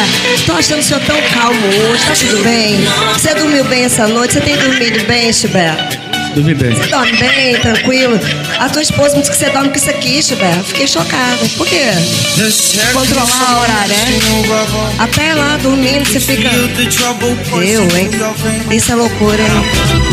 Tô achando o senhor tão calmo hoje, tá tudo bem? Você dormiu bem essa noite? Você tem dormido bem, Chibé? Dormi bem. Você dorme bem, tranquilo? A tua esposa me disse que você dorme com isso aqui, Chibé. Fiquei chocada. Por quê? Controlar a horária, né? Até lá, dormindo, você fica... Eu, hein? Isso é loucura, hein?